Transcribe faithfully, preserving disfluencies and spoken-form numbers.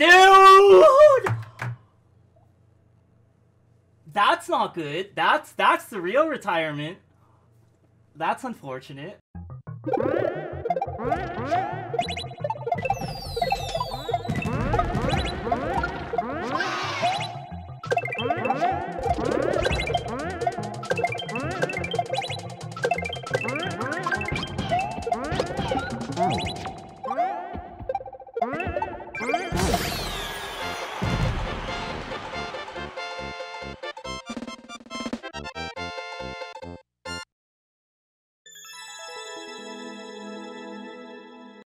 Dude! That's not good. That's that's the real retirement. That's unfortunate.